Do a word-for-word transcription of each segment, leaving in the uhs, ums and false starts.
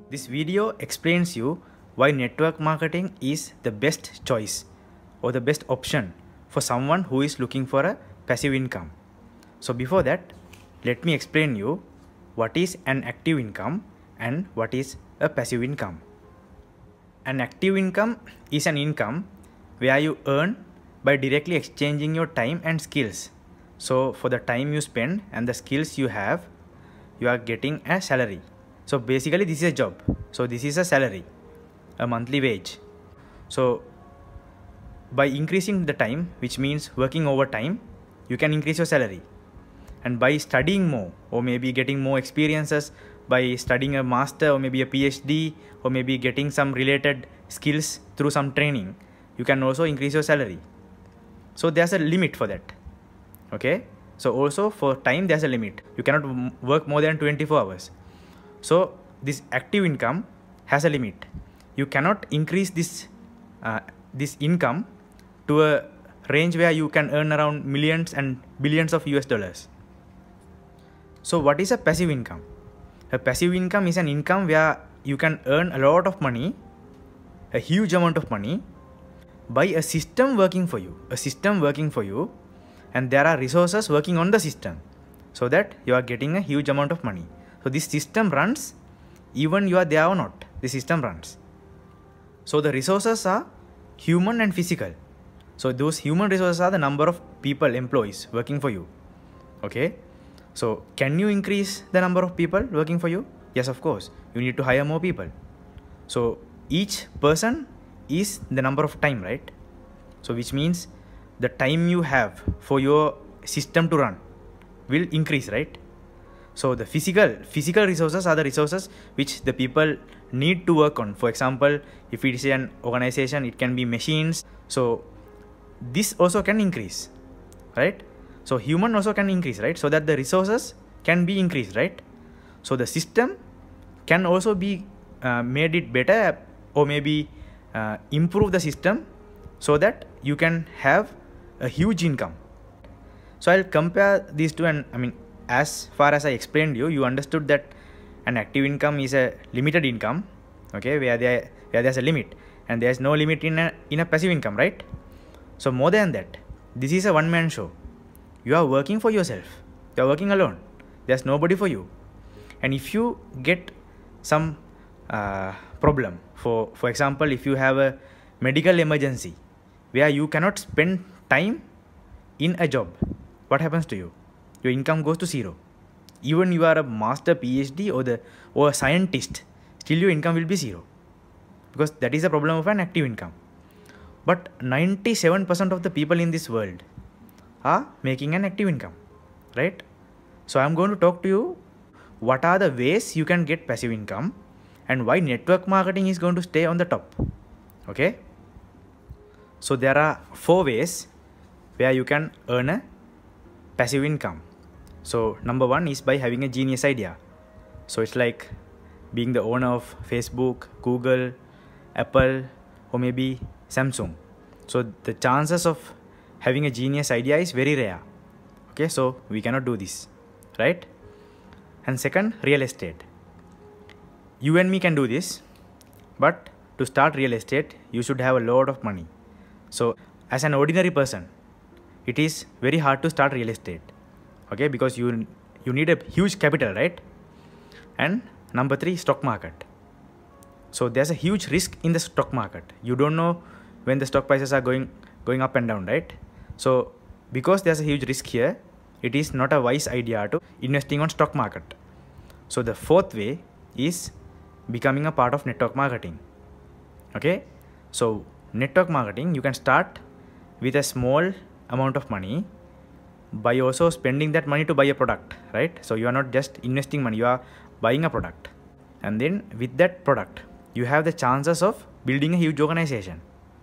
This video explains you why network marketing is the best choice or the best option for someone who is looking for a passive income. So before that, let me explain you what is an active income and what is a passive income. An active income is an income where you earn by directly exchanging your time and skills. So for the time you spend and the skills you have, you are getting a salary. So basically this is a job. So this is a salary, a monthly wage. So by increasing the time, which means working overtime, you can increase your salary. And by studying more or maybe getting more experiences, by studying a master or maybe a PhD or maybe getting some related skills through some training, you can also increase your salary. So there's a limit for that. Okay. So also for time there's a limit. You cannot work more than twenty-four hours. So this active income has a limit. You cannot increase this uh, this income to a range where you can earn around millions and billions of U S dollars. So what is a passive income? A passive income is an income where you can earn a lot of money, a huge amount of money, by a system working for you, a system working for you, and there are resources working on the system so that you are getting a huge amount of money. So this system runs even you are there or not, the system runs. So the resources are human and physical. So those human resources are the number of people, employees working for you. Okay. So can you increase the number of people working for you? Yes, of course. You need to hire more people. So each person is the number of time, right? So which means the time you have for your system to run will increase, right? So the physical physical resources are the resources which the people need to work on. For example, if it is an organization, it can be machines. So this also can increase, right? So human also can increase, right? So that the resources can be increased, right? So the system can also be uh, made it better or maybe uh, improve the system so that you can have a huge income. So I'll compare these two, and I mean, as far as I explained you, you understood that an active income is a limited income, okay, where there where there's a limit, and there's no limit in a in a passive income, right? So more than that, this is a one-man show. You are working for yourself. You are working alone. There's nobody for you. And if you get some uh, problem, for for example, if you have a medical emergency where you cannot spend time in a job, what happens to you? Your income goes to zero. Even you are a master, PhD or the or a scientist, still your income will be zero, because that is the problem of an active income. But ninety-seven percent of the people in this world are making an active income, right? So I'm going to talk to you what are the ways you can get passive income and why network marketing is going to stay on the top. Okay. So there are four ways where you can earn a passive income. So number one is by having a genius idea. So it's like being the owner of Facebook, Google, Apple, or maybe Samsung. So the chances of having a genius idea is very rare. Okay, so we cannot do this, right? And second, real estate. You and me can do this, but to start real estate, you should have a lot of money. So as an ordinary person, it is very hard to start real estate, okay, because you you need a huge capital, right? And number three, stock market. So there's a huge risk in the stock market. You don't know when the stock prices are going going up and down, right? So because there's a huge risk here, it is not a wise idea to investing on stock market. So the fourth way is becoming a part of network marketing. Okay, so network marketing, you can start with a small amount of money by also spending that money to buy a product, right? So you are not just investing money, you are buying a product, and then with that product you have the chances of building a huge organization.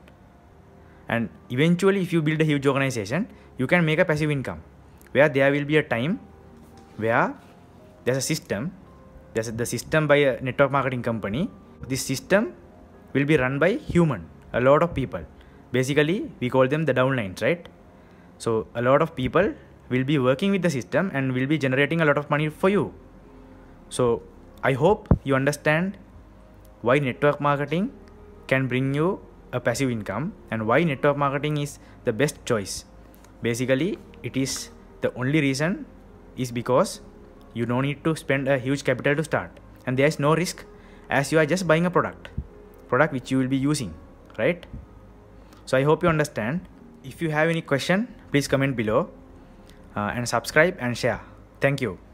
And eventually if you build a huge organization, you can make a passive income where there will be a time where there's a system, there's the system by a network marketing company. This system will be run by human, a lot of people. Basically we call them the downlines, right? So a lot of people will be working with the system and will be generating a lot of money for you. So I hope you understand why network marketing can bring you a passive income and why network marketing is the best choice. Basically, it is the only reason is because you don't need to spend a huge capital to start, and there is no risk as you are just buying a product product which you will be using, right? So I hope you understand. If you have any question, please comment below uh, and subscribe and share. Thank you.